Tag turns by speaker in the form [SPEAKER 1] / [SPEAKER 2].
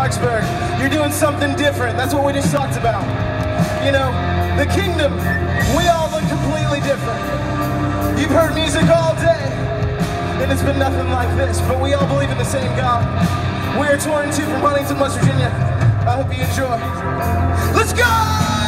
[SPEAKER 1] Clarksburg. You're doing something different. That's what we just talked about. You know, the kingdom, we all look completely different. You've heard music all day, and it's been nothing like this, but we all believe in the same God. We are touring too from Huntington, West Virginia. I hope you enjoy. Let's go!